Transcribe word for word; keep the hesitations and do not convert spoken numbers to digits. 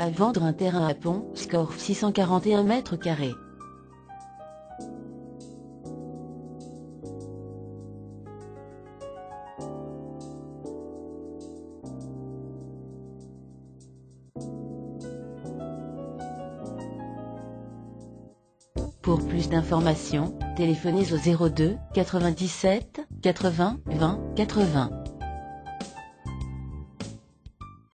À vendre un terrain à Pont, score six cent quarante et un mètres carrés. Pour plus d'informations, téléphonez au zéro deux quatre-vingt-dix-sept quatre-vingts vingt quatre-vingts.